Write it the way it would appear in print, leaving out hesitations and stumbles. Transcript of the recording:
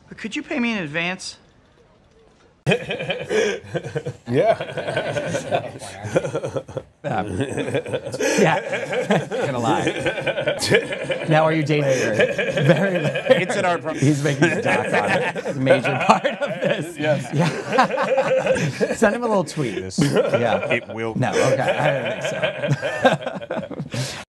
Could you pay me in advance? Yeah. Yeah. Gonna lie. Now, are you dating her? Very. It's in our. He's making a doc on it. It's a major part of this. Yes. Yeah. Send him a little tweet. Yeah. It will. No. Okay. I don't think so.